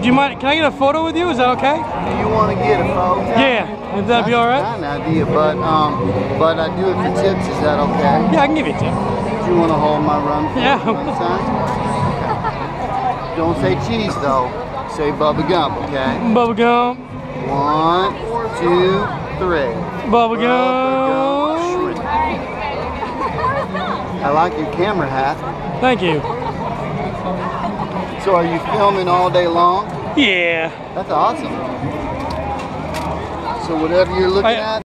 Do you mind? Can I get a photo with you? Is that okay? You want to get a photo? Yeah. Would that be all right? That's not an idea, but I do it for tips. Is that okay? Yeah, I can give you a tip. Do you want to hold my run sign? Don't say cheese though. Say Bubba Gump, okay? Bubba Gump. 1, 2, 3. Bubba Gump. Shrimp. I like your camera hat. Thank you. So are you filming all day long? Yeah. That's awesome. So whatever you're looking at.